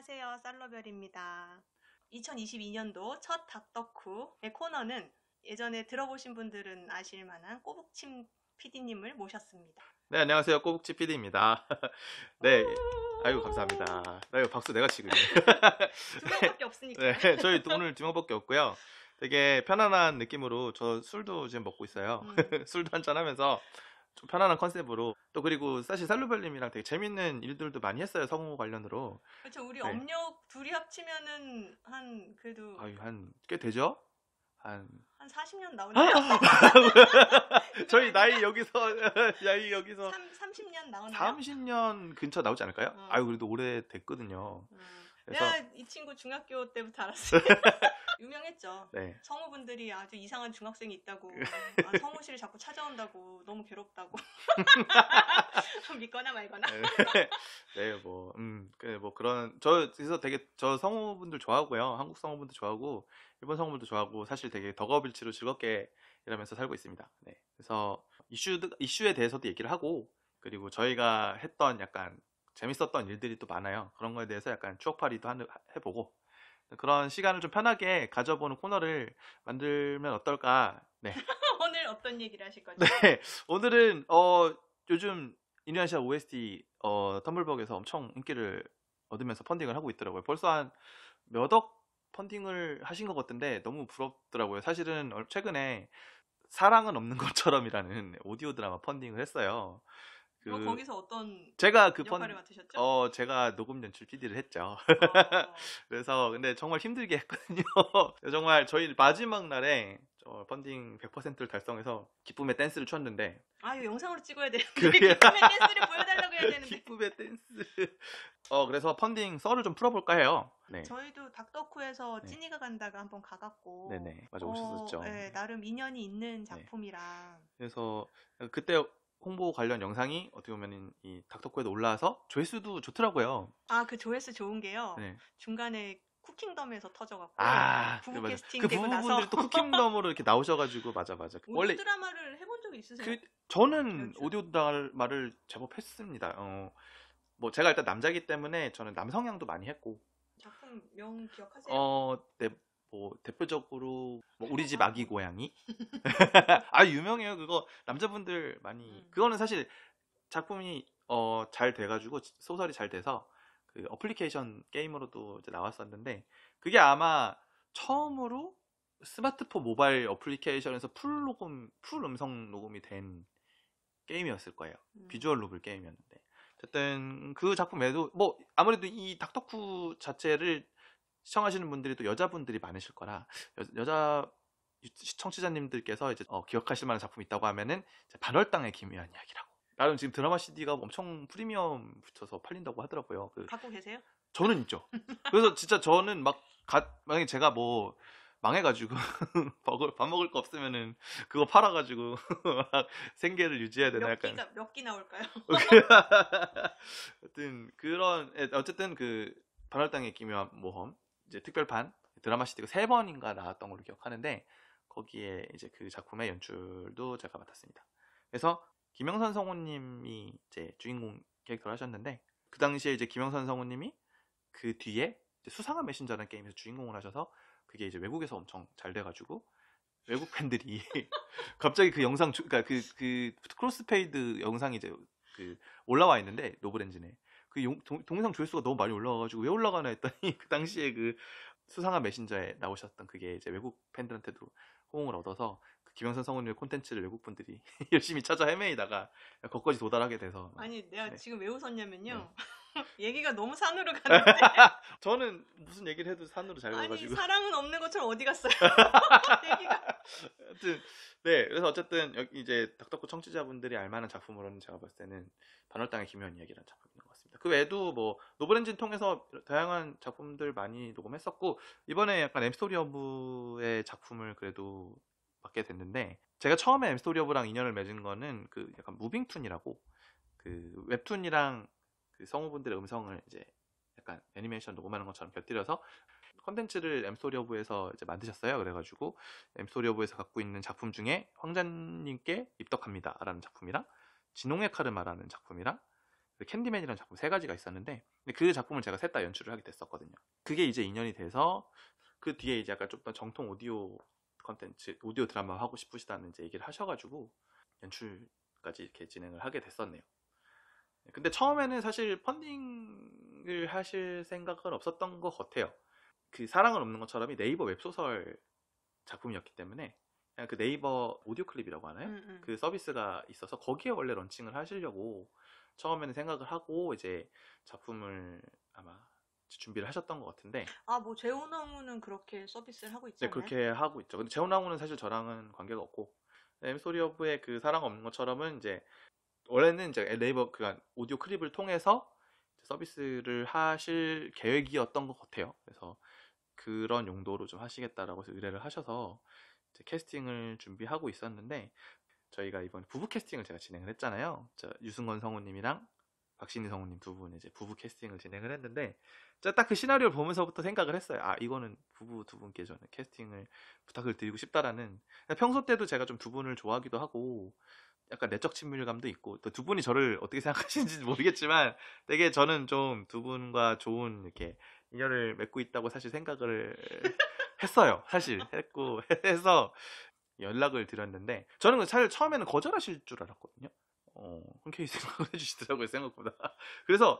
안녕하세요. 쌀러별입니다. 2022년도 첫 닥덕후의 코너는 예전에 들어보신 분들은 아실 만한 꼬북침 PD님을 모셨습니다. 네, 안녕하세요. 꼬북지 PD입니다. 네, 아이고, 감사합니다. 나 이거 박수 내가 치고 있네. 두 명밖에 없으니까. 네, 저희 오늘 두 명밖에 없고요. 되게 편안한 느낌으로 저 술도 지금 먹고 있어요. 술도 한잔 하면서 좀 편안한 컨셉으로 또 그리고 사실 살루별님이랑 되게 재밌는 일들도 많이 했어요. 성우 관련으로. 그렇죠. 우리 네. 업력 둘이 합치면은 그래도 한 꽤 되죠? 한 40년 나오나요? 저희 나이 여기서 30년 나오나요? 30년 근처 나오지 않을까요? 아유, 그래도 오래 됐거든요. 그래서 내가 이 친구 중학교 때부터 알았어요. 유명했죠. 네. 성우분들이 아주 이상한 중학생이 있다고. 성우실 자꾸 찾아온다고. 너무 괴롭다고. 믿거나 말거나. 네, 그래서 되게 저 성우분들 좋아하고요. 한국 성우분들 좋아하고, 일본 성우분들 좋아하고, 사실 되게 덕업일치로 즐겁게 일하면서 살고 있습니다. 네. 그래서 이슈에 대해서도 얘기를 하고, 그리고 저희가 했던 약간 재밌었던 일들이 또 많아요. 그런 거에 대해서 약간 추억팔이도 해보고, 그런 시간을 좀 편하게 가져보는 코너를 만들면 어떨까. 네. 오늘 어떤 얘기를 하실 거죠? 네. 오늘은 요즘 이누야샤 OST 텀블벅에서 엄청 인기를 얻으면서 펀딩을 하고 있더라고요. 벌써 한 몇 억 펀딩을 하신 것 같던데 너무 부럽더라고요. 사실은 최근에 사랑은 없는 것처럼이라는 오디오 드라마 펀딩을 했어요. 거기서 어떤 제가 역할을 맡으셨죠? 제가 녹음 연출 PD를 했죠. 어. 그래서 근데 정말 힘들게 했거든요. 정말 저희 마지막 날에 펀딩 100%를 달성해서 기쁨의 댄스를 췄는데 이거 영상으로 찍어야 되는데 그래요? 기쁨의 댄스를 보여달라고 해야 되는데 기쁨의 댄스. 그래서 펀딩 썰을 좀 풀어볼까 해요. 네. 저희도 닥덕후에서 네. 찐이가 간다가 한번 가갖고 네네. 맞아, 오셨었죠. 네, 나름 인연이 있는 작품이라. 그래서 그때 홍보 관련 영상이 어떻게 보면 이 닥터코에도 올라와서 조회수도 좋더라고요. 그 조회수 좋은 게요. 네. 중간에 쿠킹덤에서 터져갖고 부부 맞아. 캐스팅 그 되고 나서 부부분들이 또 쿠킹덤으로 이렇게 나오셔가지고 맞아. 오디오 드라마를 해본 적이 있으세요? 저는 오디오 드라마를 제법 했습니다. 뭐 제가 일단 남자기 때문에 저는 남성향도 많이 했고. 작품 명 기억하세요? 네, 뭐 대표적으로 뭐 우리 집 아기 고양이. 유명해요. 그거 남자분들 많이. 그거는 사실 작품이 잘 돼가지고 소설이 잘 돼서 그 어플리케이션 게임으로도 이제 나왔었는데 그게 아마 처음으로 스마트폰 모바일 어플리케이션에서 풀 음성 녹음이 된 게임이었을 거예요. 비주얼 노블 게임이었는데 어쨌든 그 작품에도 뭐 아무래도 이 닥터쿠 자체를 시청하시는 분들이 또 여자분들이 많으실 거라 여자 청취자님들께서 이제 기억하실 만한 작품이 있다고 하면은 반월당의 기묘한 이야기라고. 나름 지금 드라마 CD가 엄청 프리미엄 붙여서 팔린다고 하더라고요. 갖고 계세요? 저는 있죠. 그래서 진짜 저는 만약에 제가 뭐 망해가지고 밥 먹을 거 없으면은 그거 팔아가지고 생계를 유지해야 되나 약간. 몇 기 나올까요? 어쨌든 그 반월당의 기묘한 모험 이제 특별판 드라마 CD가 3번인가 나왔던 걸로 기억하는데 거기에 이제 그 작품의 연출도 제가 맡았습니다. 그래서 김영선 성우님이 이제 주인공 캐릭터를 하셨는데 그 당시에 이제 김영선 성우님이 그 뒤에 수상한 메신저라는 게임에서 주인공을 하셔서 그게 이제 외국에서 엄청 잘 돼가지고 외국 팬들이 갑자기 그 영상 그러니까 그 크로스페이드 영상이 이제 그 올라와 있는데 노브렌진에 그 동영상 조회수가 너무 많이 올라와가지고 왜 올라가나 했더니 그 당시에 그 수상한 메신저에 나오셨던 그게 이제 외국 팬들한테도 호응을 얻어서 그 김영선 성우님의 콘텐츠를 외국 분들이 열심히 찾아 헤매이다가 거기까지 도달하게 돼서. 내가 지금 왜 웃었냐면요. 네. 얘기가 너무 산으로 가는데 저는 무슨 얘기를 해도 산으로 잘 가가지고 사랑은 없는 것처럼 어디 갔어요? 얘기가. 하여튼 네, 그래서 어쨌든 여기 이제 닥터쿠 청취자분들이 알만한 작품으로는 제가 봤을 때는 반월당의 기묘한 이야기라는 작품인 것 같습니다. 그 외에도 뭐 노브렌진 통해서 다양한 작품들 많이 녹음했었고 이번에 약간 엠스토리 어브의 작품을 그래도 맡게 됐는데 제가 처음에 엠스토리 어브랑 인연을 맺은 거는 그 약간 무빙툰이라고 그 웹툰이랑 그 성우분들의 음성을 이제 약간 애니메이션 녹음하는 것처럼 곁들여서 컨텐츠를 엠스토리 오브에서 이제 만드셨어요. 그래가지고 엠스토리 오브에서 갖고 있는 작품 중에 황자님께 입덕합니다 라는 작품이랑 진홍의 카르마라는 작품이랑 캔디맨이라는 작품 세 가지가 있었는데 근데 그 작품을 제가 셋 다 연출을 하게 됐었거든요. 그게 이제 인연이 돼서 그 뒤에 이제 약간 좀 더 정통 오디오 컨텐츠, 오디오 드라마 하고 싶으시다는 이제 얘기를 하셔가지고 연출까지 이렇게 진행을 하게 됐었네요. 근데 처음에는 사실 펀딩을 하실 생각은 없었던 것 같아요. 그 사랑은 없는 것처럼이 네이버 웹소설 작품이었기 때문에 그냥 그 네이버 오디오 클립이라고 하나요? 그 서비스가 있어서 거기에 원래 런칭을 하시려고 처음에는 생각을 하고 이제 작품을 아마 준비를 하셨던 것 같은데 아, 뭐 재혼왕후는 그렇게 서비스를 하고 있지 네, 않나요? 그렇게 하고 있죠. 근데 재혼왕후는 사실 저랑은 관계가 없고 엠소리 오브의 그 사랑 없는 것처럼은 이제 원래는 이제 네이버 그 오디오 클립을 통해서 서비스를 하실 계획이었던 것 같아요. 그래서 그런 용도로 좀 하시겠다라고 해서 의뢰를 하셔서 이제 캐스팅을 준비하고 있었는데 저희가 이번 부부 캐스팅을 제가 진행을 했잖아요. 유승건 성우님이랑 박신희 성우님 두 분 이제 부부 캐스팅을 진행을 했는데 딱 그 시나리오를 보면서부터 생각을 했어요. 아, 이거는 부부 두 분께 저는 캐스팅을 부탁을 드리고 싶다라는. 평소 때도 제가 좀 두 분을 좋아하기도 하고 약간 내적 친밀감도 있고 또 두 분이 저를 어떻게 생각하시는지 모르겠지만 되게 저는 좀 두 분과 좋은 이렇게 인연을 맺고 있다고 사실 생각을 했어요. 사실 했고 해서 연락을 드렸는데 저는 사실 처음에는 거절하실 줄 알았거든요. 흔쾌히 생각을 해주시더라고요, 생각보다. 그래서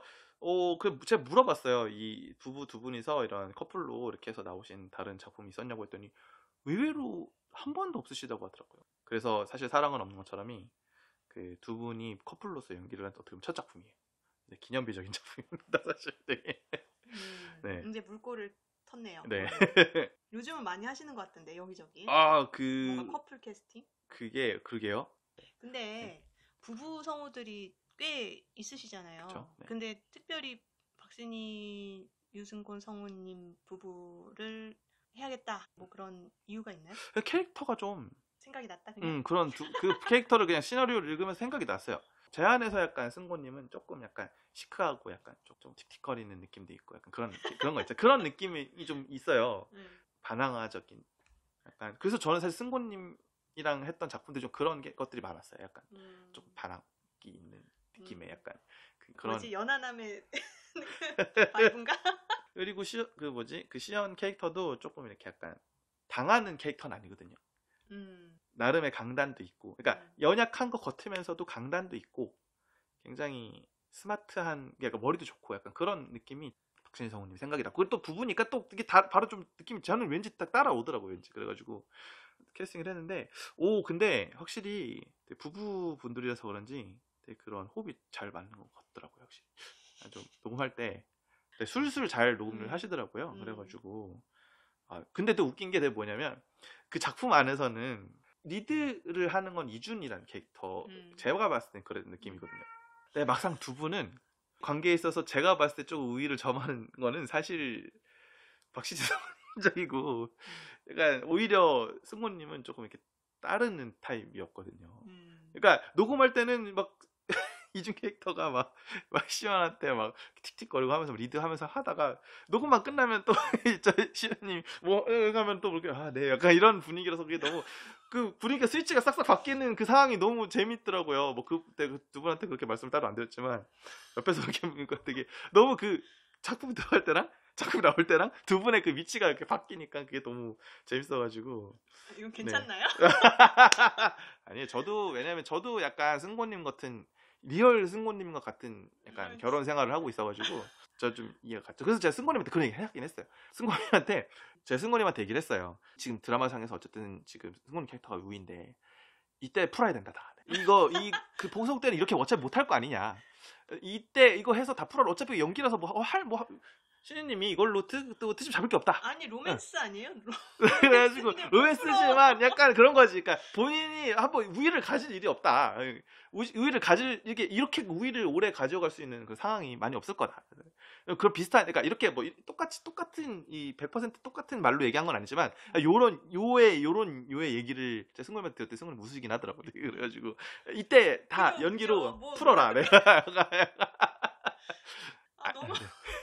제가 물어봤어요. 이 부부 두 분이서 이런 커플로 이렇게 해서 나오신 다른 작품이 있었냐고 했더니 의외로 한 번도 없으시다고 하더라고요. 그래서 사실 사랑은 없는 것처럼이 그 두 분이 커플로서 연기를 한 어떻게 보면 첫 작품이에요. 네, 기념비적인 작품입니다, 사실. 되게. 네. 이제 물꼬를 텄네요. 네. 요즘은 많이 하시는 것 같은데 여기저기. 아, 뭔가 커플 캐스팅? 그러게요. 근데 네. 부부 성우들이 꽤 있으시잖아요. 그쵸? 네. 근데 특별히 박신희, 유승곤 성우님 부부를 해야겠다. 뭐 그런 이유가 있나요? 캐릭터가 좀 생각이 났다 그냥? 그런 그 캐릭터를 그냥 시나리오를 읽으면서 생각이 났어요. 제 안에서 약간 승고님은 조금 약간 시크하고 약간 좀 틱틱거리는 느낌도 있고 약간 그런 거 있죠. 그런 느낌이 좀 있어요. 반항아적인 약간. 그래서 저는 사실 승고님이랑 했던 작품들 좀 그런 것들이 많았어요. 약간 좀 반항이 있는 느낌의 약간 그런. 뭐지, 연하남의 바이브인가? 그리고 그 시연 캐릭터도 조금 이렇게 약간 당하는 캐릭터는 아니거든요. 나름의 강단도 있고, 그러니까 연약한 것 같으면서도 강단도 있고, 굉장히 스마트한, 그러니까 머리도 좋고, 약간 그런 느낌이 박신희 성우님 생각이 나고, 그리고 또 부부니까 또 이게 바로 좀 느낌이 저는 왠지 딱 따라오더라고요, 왠지. 그래가지고 캐스팅을 했는데, 근데 확실히 부부분들이라서 그런지 되게 그런 호흡이 잘 맞는 것 같더라고요, 확실히. 좀 녹음할 때 술술 잘 녹음을 하시더라고요. 그래가지고. 근데 또 웃긴 게 뭐냐면, 그 작품 안에서는 리드를 하는 건 이준이라는 캐릭터, 제가 봤을 땐 그런 느낌이거든요. 근데 막상 두 분은 관계에 있어서 제가 봤을 때 조금 우위를 점하는 거는 사실 박신희 성우님적이고, 약간 오히려 승모님은 조금 이렇게 따르는 타입이었거든요. 그러니까 녹음할 때는 막 이준 캐릭터가 막 시연한테 막 틱틱거리고 하면서 리드하면서 하다가 녹음만 끝나면 또 시연님 뭐 하면 또 그렇게 네 약간 이런 분위기라서 그게 너무 그 분위기가 스위치가 싹싹 바뀌는 그 상황이 너무 재밌더라고요. 뭐 그때 두 분한테 그렇게 말씀을 따로 안 드렸지만 옆에서 이렇게 보니까 되게 너무 그 작품 들어갈 때랑 작품 나올 때랑 두 분의 그 위치가 이렇게 바뀌니까 그게 너무 재밌어가지고. 이건 괜찮나요? 네. 아니 왜냐면 저도 약간 승고님 같은 리얼 승고님과 같은 약간 결혼 생활을 하고 있어가지고 저 좀 이해가 갔죠. 그래서 제가 승고님한테 그런 얘기 하긴 했어요. 제가 승고님한테 얘기를 했어요. 지금 드라마상에서 어쨌든 지금 승고님 캐릭터가 우위인데 이때 풀어야 된다 다. 그 보석 때는 이렇게 어차피 못할 거 아니냐. 이때 이거 해서 다 풀어. 어차피 연기라서 신우님이 이걸로 트집 잡을 게 없다. 아니 로맨스 아니에요? 그래가지고 로맨스지만 약간 그런 거지. 그러니까 본인이 한번 우위를 가질 일이 없다. 우위를 이렇게 우위를 오래 가져갈 수 있는 그 상황이 많이 없을 거다. 그런 비슷한, 그러니까 이렇게 뭐 똑같은 이 100% 똑같은 말로 얘기한 건 아니지만 요런 요의 얘기를 제가 승관님한테 들을 때 승관님 웃으시긴 하더라고요. 그래가지고 이때 다 연기로 풀어라. 내가 너무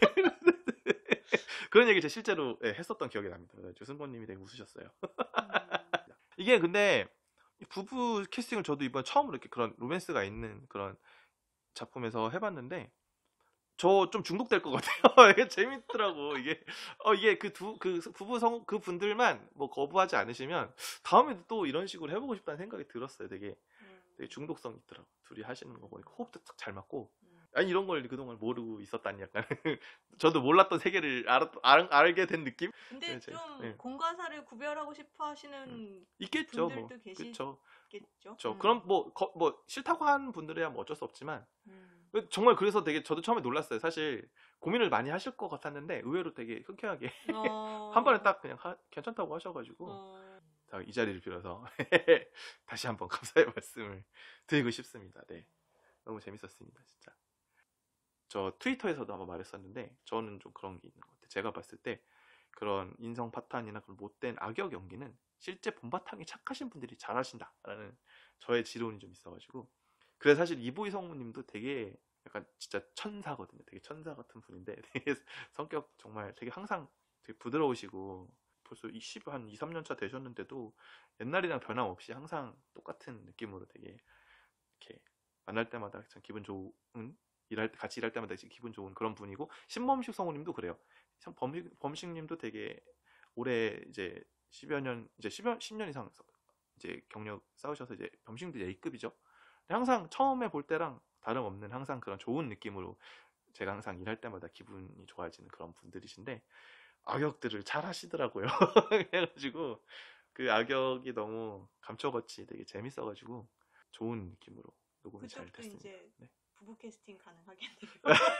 그런 얘기 제가 실제로 했었던 기억이 납니다. 승권님이 되게 웃으셨어요. 이게 근데 부부 캐스팅을 저도 이번 처음으로 이렇게 그런 로맨스가 있는 그런 작품에서 해봤는데 저 좀 중독될 것 같아요. 이게 재밌더라고. 이게 그 부부 그 분들만 뭐 거부하지 않으시면 다음에도 또 이런 식으로 해보고 싶다는 생각이 들었어요. 되게 중독성 있더라고. 둘이 하시는 거 보니까 호흡도 딱 잘 맞고. 아니 이런 걸 그동안 모르고 있었다니 약간 저도 몰랐던 세계를 알게 된 느낌? 근데 네, 좀 네. 공과사를 구별하고 싶어 하시는 있겠죠, 뭐. 분들도 그쵸. 계시겠죠. 그럼 뭐 싫다고 하는 분들이야 뭐 어쩔 수 없지만 음. 정말 그래서 되게 저도 처음에 놀랐어요. 사실 고민을 많이 하실 것 같았는데 의외로 되게 흔쾌하게 한 번에 딱 그냥 괜찮다고 하셔가지고 자, 이 자리를 빌어서 다시 한번 감사의 말씀을 드리고 싶습니다. 네, 너무 재밌었습니다, 진짜. 저 트위터에서도 한번 말했었는데 저는 좀 그런 게 있는 것 같아요. 제가 봤을 때 그런 인성 파탄이나 그런 못된 악역 연기는 실제 본바탕이 착하신 분들이 잘하신다라는 저의 지론이 좀 있어가지고 그래서 사실 이보희 성우님도 되게 약간 진짜 천사거든요. 되게 천사 같은 분인데 되게 성격 정말 되게 항상 되게 부드러우시고 벌써 한 2, 3년 차 되셨는데도 옛날이랑 변함없이 항상 똑같은 느낌으로 되게 이렇게 만날 때마다 참 기분 좋은 같이 일할 때마다 기분 좋은 그런 분이고 신범식 성우님도 그래요. 참 범식님도 되게 올해 이제 10여 년 이제 10년 이상 이제 경력 쌓으셔서 이제 범식님도 A급이죠. 항상 처음에 볼 때랑 다름없는 항상 그런 좋은 느낌으로 제가 항상 일할 때마다 기분이 좋아지는 그런 분들이신데 악역들을 잘 하시더라고요. 그래가지고 그 악역이 너무 감쪽같이 되게 재밌어가지고 좋은 느낌으로 녹음이 잘 그쪽도 됐습니다. 이제 네. 부부 캐스팅 가능하겠네요.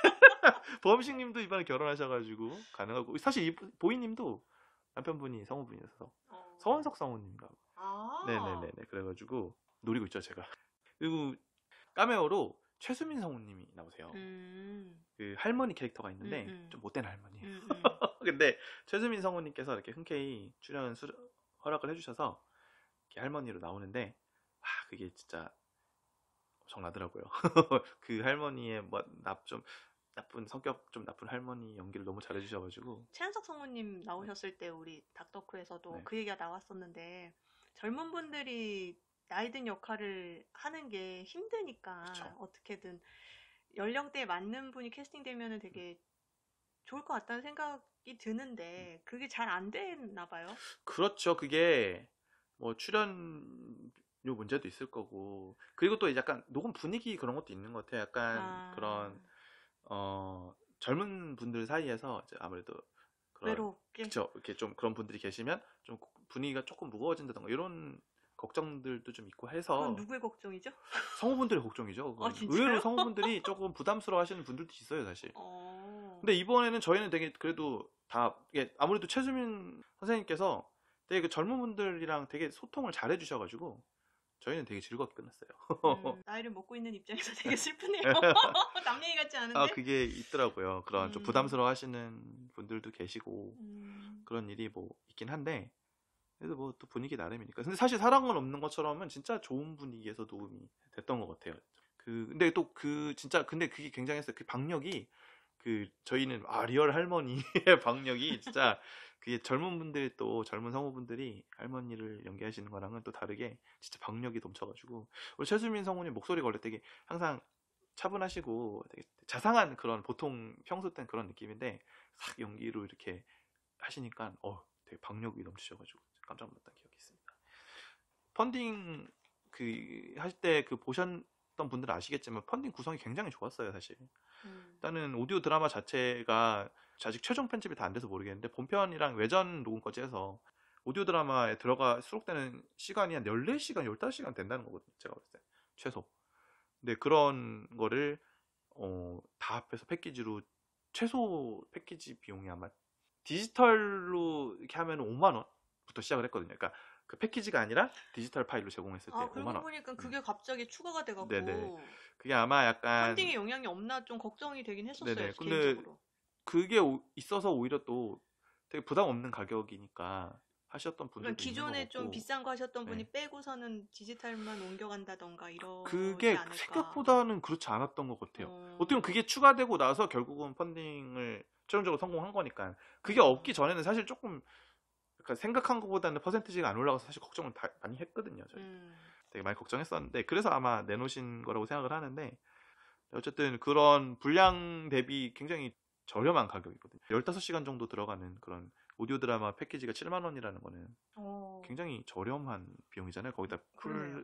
범식님도 이번에 결혼하셔가지고 가능하고 사실 보이님도 남편분이 성우분이셔서 서원석 성우님인가. 네네네네. 그래가지고 노리고 있죠 제가. 그리고 카메오로 최수민 성우님이 나오세요. 그 할머니 캐릭터가 있는데 좀 못된 할머니예요. 근데 최수민 성우님께서 이렇게 흔쾌히 출연 허락을 해주셔서 이렇게 할머니로 나오는데 그게 진짜 엄청나더라고요. 그 할머니의 좀 나쁜 성격 좀 나쁜 할머니 연기를 너무 잘해주셔가지고 최한석 성우님 나오셨을 때 우리 닥터크에서도 네. 그 얘기가 나왔었는데 젊은 분들이 나이 든 역할을 하는 게 힘드니까 그쵸. 어떻게든 연령대에 맞는 분이 캐스팅되면 되게 좋을 것 같다는 생각이 드는데 그게 잘 안 됐나 봐요. 그렇죠. 그게 뭐 출연료 문제도 있을 거고 그리고 또 약간 녹음 분위기 그런 것도 있는 것 같아요. 약간 그런 젊은 분들 사이에서 이제 아무래도 그런 외롭게 그쵸. 이렇게 좀 그런 분들이 계시면 좀 분위기가 조금 무거워진다던가 이런 걱정들도 좀 있고 해서 그건 누구의 걱정이죠? 성우분들의 걱정이죠. 의외로 성우분들이 조금 부담스러워 하시는 분들도 있어요, 사실. 근데 이번에는 저희는 되게 그래도 다 아무래도 최수민 선생님께서 되게 그 젊은 분들이랑 되게 소통을 잘 해주셔가지고 저희는 되게 즐겁게 끝났어요. 나이를 먹고 있는 입장에서 되게 슬프네요. 남 얘기 같지 않은데? 그게 있더라고요. 그런 좀 부담스러워 하시는 분들도 계시고 그런 일이 뭐 있긴 한데 그래도 뭐 또 분위기 나름이니까. 근데 사실 사랑은 없는 것처럼은 진짜 좋은 분위기에서 녹음이 됐던 것 같아요. 근데 또 진짜 근데 그게 굉장했어요. 그 박력이 저희는 리얼 할머니의 박력이 진짜 그게 젊은 분들 또 젊은 성우분들이 할머니를 연기하시는 거랑은 또 다르게 진짜 박력이 넘쳐가지고 우리 최수민 성우님 목소리가 원래 되게 항상 차분하시고 되게 자상한 그런 보통 평소 땐 그런 느낌인데 싹 연기로 이렇게 하시니까 되게 박력이 넘치셔가지고 깜짝 놀랐던 기억이 있습니다. 펀딩 할 때 보셨던 분들은 아시겠지만 펀딩 구성이 굉장히 좋았어요, 사실. 일단은 오디오 드라마 자체가 아직 최종 편집이 다 안 돼서 모르겠는데 본편이랑 외전 녹음까지 해서 오디오 드라마에 수록되는 시간이 한 14시간, 15시간 된다는 거거든요, 제가 봤을 때. 최소. 근데 그런 거를 다 합해서 패키지로 최소 패키지 비용이 아마 디지털로 이렇게 하면 5만 원부터 시작을 했거든요. 그러니까 그 패키지가 아니라 디지털 파일로 제공했을 때 5만 원. 그러고 보니까 그게 갑자기 추가가 돼갖고 네네. 그게 아마 약간 펀딩에 영향이 없나 좀 걱정이 되긴 했었어요. 네네. 근데 개인적으로. 그게 있어서 오히려 또 되게 부담 없는 가격이니까 하셨던 분들도 그러니까 기존에 있는 것 같고. 좀 비싼 거 하셨던 분이 빼고서는 디지털만 옮겨간다던가 이러지 그게 않을까. 생각보다는 그렇지 않았던 것 같아요. 어떻게 보면 그게 추가되고 나서 결국은 펀딩을 최종적으로 성공한 거니까 그게 없기 전에는 사실 조금 약간 생각한 것보다는 퍼센티지가 안 올라가서 사실 걱정을 많이 했거든요. 저희 되게 많이 걱정했었는데 그래서 아마 내놓으신 거라고 생각을 하는데 어쨌든 그런 분량 대비 굉장히 저렴한 가격이거든요. 15시간 정도 들어가는 그런 오디오 드라마 패키지가 7만 원이라는 거는 어, 굉장히 저렴한 비용이잖아요. 거기다 그러네요.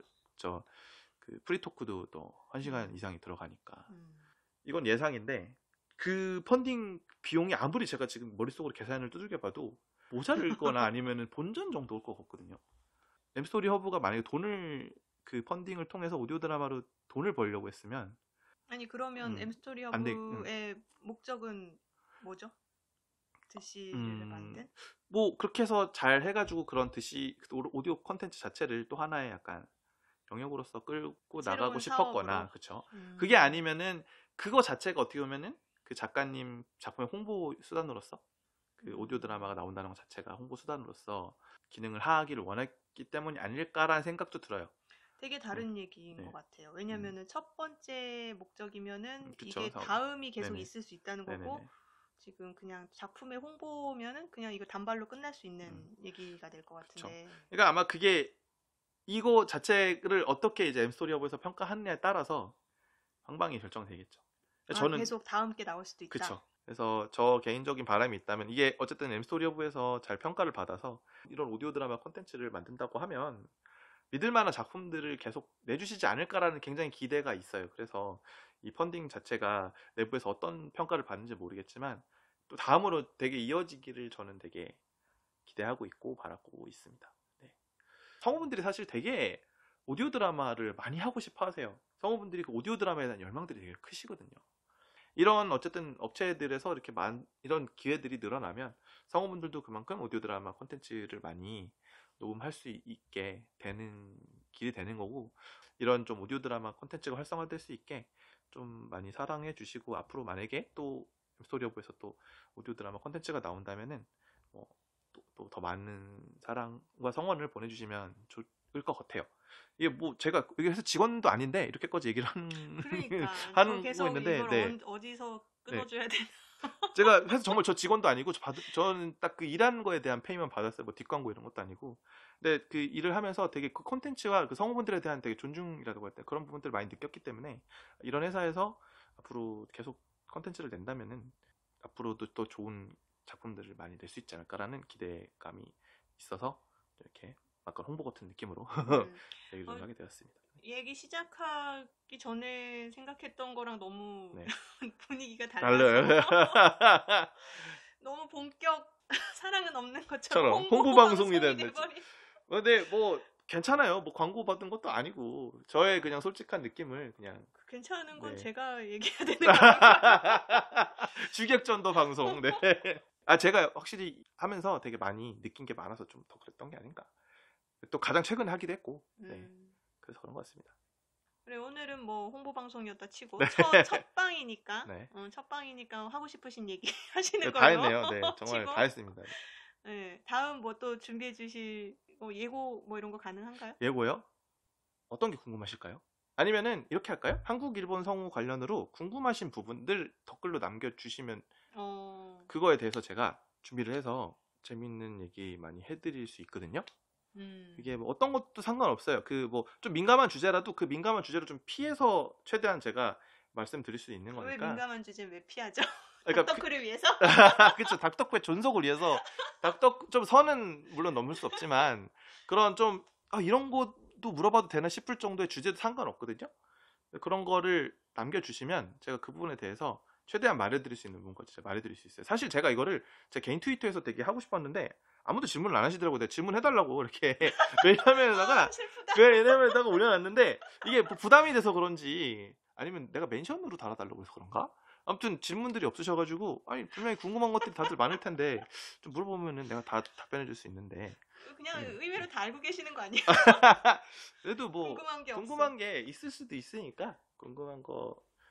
그 프리토크도 또 1시간 음, 이상이 들어가니까. 음. 이건 예상인데 그 펀딩 비용이 아무리 제가 지금 머릿속으로 계산을 두들겨 봐도 모자랄 거나 아니면은 본전 정도 올 것 같거든요. 엠스토리 허브가 만약에 돈을 그 펀딩을 통해서 오디오 드라마로 돈을 벌려고 했으면 아니, 그러면 엠스토리 안 돼. 허브의 목적은 뭐죠? 드시를 음, 만든? 뭐 그렇게 해서 잘 해가지고 그런 듯이 오디오 컨텐츠 자체를 또 하나의 약간 영역으로서 끌고 나가고 새로운 사업으로? 싶었거나, 그쵸? 그게 음, 아니면은 그거 자체가 어떻게 보면은 그 작가님 작품의 홍보 수단으로서 그 오디오 드라마가 음. 나온다는 것 자체가 홍보 수단으로서 기능을 하기를 원했기 때문이 아닐까라는 생각도 들어요. 되게 네, 다른 얘기인 것 네, 같아요. 음, 왜냐면은 첫 번째 목적이면은 그쵸. 이게 다음이 계속 네네, 있을 수 있다는 거고, 네네네. 지금 그냥 작품의 홍보면은 그냥 이거 단발로 끝날 수 음, 있는 얘기가 될 것 그쵸. 같은데. 그러니까 아마 그게 이거 자체를 어떻게 이제 엠스토리 허브에서 평가하느냐에 따라서 방방이 결정되겠죠. 아, 저는 계속 다음 게 나올 수도 있다. 그쵸. 그래서 저 개인적인 바람이 있다면 이게 어쨌든 엠스토리 허브에서 잘 평가를 받아서 이런 오디오 드라마 콘텐츠를 만든다고 하면 믿을 만한 작품들을 계속 내주시지 않을까라는 굉장히 기대가 있어요. 그래서 이 펀딩 자체가 내부에서 어떤 평가를 받는지 모르겠지만 또 다음으로 되게 이어지기를 저는 되게 기대하고 있고 바라고 있습니다. 네. 성우분들이 사실 되게 오디오 드라마를 많이 하고 싶어 하세요. 성우분들이 그 오디오 드라마에 대한 열망들이 되게 크시거든요. 이런 어쨌든 업체들에서 이렇게 이런 기회들이 늘어나면 성우분들도 그만큼 오디오 드라마 콘텐츠를 많이 녹음할 수 있게 되는 길이 되는 거고, 이런 좀 오디오 드라마 콘텐츠가 활성화될 수 있게 좀 많이 사랑해 주시고, 앞으로 만약에 또 스토리오브에서 또 오디오 드라마 콘텐츠가 나온다면은 뭐 또 더 많은 사랑과 성원을 보내주시면 좋을 것 같아요. 이게 뭐 제가 여기 회사 직원도 아닌데 이렇게까지 얘기를 하는 그러니까 저 하는 거 계속 있는데, 이걸 네. 어디서 네. 끊어줘야 되나? 제가 회사 정말 저 직원도 아니고 저는 딱 그 일하는 거에 대한 페이만 받았어요. 뭐 뒷광고 이런 것도 아니고. 근데 그 일을 하면서 되게 그 콘텐츠와 그 성우분들에 대한 되게 존중이라고 할때 그런 부분들을 많이 느꼈기 때문에 이런 회사에서 앞으로 계속 콘텐츠를 낸다면은 앞으로도 또 좋은 작품들을 많이 낼 수 있지 않을까라는 기대감이 있어서 이렇게 아까 홍보 같은 느낌으로 음. 얘기를 어, 좀 하게 되었습니다. 얘기 시작하기 전에 생각했던 거랑 너무 네. 분위기가 달라서 달라요. 너무 본격 사랑은 없는 것처럼 처럼 홍보 홍보 방송이 방송이 됐는데. 돼버린. 근데 뭐 괜찮아요. 뭐 광고 받은 것도 아니고 저의 그냥 솔직한 느낌을 그냥. 괜찮은 건 네. 제가 얘기해야 되는 거 아닌가요? 주객전도 방송. 네. 아 제가 확실히 하면서 되게 많이 느낀 게 많아서 좀 더 그랬던 게 아닌가. 또 가장 최근에 하기도 했고. 네. 음. 그래서 그런 것 같습니다. 그래, 오늘은 뭐 홍보 방송이었다 치고 네. 첫 방이니까 네. 첫 방이니까 하고 싶으신 얘기 하시는 네, 다 걸로 했네요. 네. 정말 치고, 다 했습니다. 네, 다음 뭐 또 준비해 주실 예고 뭐 이런 거 가능한가요? 예고요? 어떤 게 궁금하실까요? 아니면은 이렇게 할까요? 한국 일본 성우 관련으로 궁금하신 부분들 댓글로 남겨주시면 어, 그거에 대해서 제가 준비를 해서 재밌는 얘기 많이 해드릴 수 있거든요. 이게 음. 뭐 어떤 것도 상관없어요. 그 뭐 좀 민감한 주제라도 그 민감한 주제를 좀 피해서 최대한 제가 말씀드릴 수 있는 왜 거니까. 민감한 주제 왜 피하죠? 그러니까 닥터크를 위해서? 그쵸. 닥터크의 존속을 위해서 닥터 좀 선은 물론 넘을 수 없지만 그런 좀 이런 것도 물어봐도 되나 싶을 정도의 주제도 상관없거든요. 그런 거를 남겨주시면 제가 그 부분에 대해서 최대한 말해드릴 수 있는 부분까지 제가 말해드릴 수 있어요. 사실 제가 이거를 제 개인 트위터에서 되게 하고 싶었는데 아무도 질문을 안 하시더라고요. 내가 질문해달라고 이렇게 아, 메일화면에다가 슬프다. 메일화면에다가 올려놨는데 이게 뭐 부담이 돼서 그런지 아니면 내가 멘션으로 달아달라고 해서 그런가? 아무튼 질문들이 없으셔가지고 아니 분명히 궁금한 것들이 다들 많을 텐데 좀 물어보면은 내가 다 답변해줄 수 있는데 그냥 네. 의외로 다 알고 계시는 거 아니에요? 그래도 뭐 궁금한 게 없어. 궁금한 게 있을 수도 있으니까 궁금한 거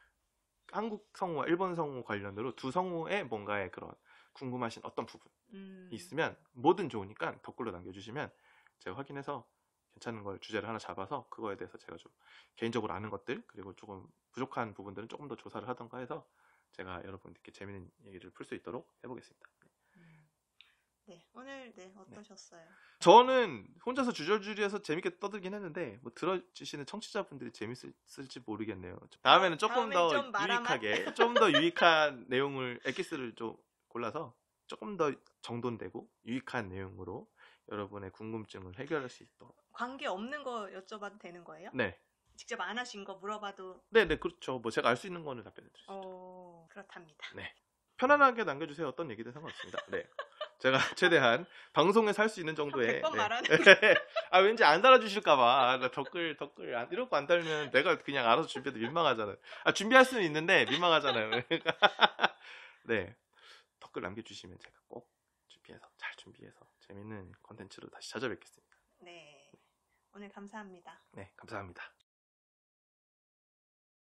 한국 성우와 일본 성우 관련으로 두 성우의 뭔가의 그런 궁금하신 어떤 부분이 음, 있으면 뭐든 좋으니까 댓글로 남겨주시면 제가 확인해서 괜찮은 걸 주제를 하나 잡아서 그거에 대해서 제가 좀 개인적으로 아는 것들 그리고 조금 부족한 부분들은 조금 더 조사를 하던가 해서 제가 여러분들께 재밌는 얘기를 풀 수 있도록 해보겠습니다. 음. 네, 오늘 네, 어떠셨어요? 저는 혼자서 주저주리해서 재밌게 떠들긴 했는데 뭐 들어주시는 청취자분들이 재밌을지 모르겠네요. 다음에는 조금 다음엔 더 좀 말아맛? 유익하게, 좀 더 유익한 내용을 엑기스를 좀 골라서 조금 더 정돈되고 유익한 내용으로 여러분의 궁금증을 해결할 수 있도록. 관계 없는 거 여쭤봐도 되는 거예요? 네, 직접 안 하신 거 물어봐도 네, 그렇죠. 뭐 제가 알 수 있는 거는 답변해 드릴 수 있죠. 그렇답니다. 네, 편안하게 남겨주세요. 어떤 얘기든 상관없습니다. 네. 제가 최대한 방송에서 할 수 있는 정도의 100번 네. 말하는 아 왠지 안 달아주실까봐 나 댓글 이런 거 안 달면 내가 그냥 알아서 준비해도 민망하잖아요. 아 준비할 수는 있는데 민망하잖아요. 네 댓글 남겨주시면 제가 꼭 잘 준비해서 재밌는 컨텐츠로 다시 찾아뵙겠습니다. 네, 오늘 감사합니다. 네 감사합니다.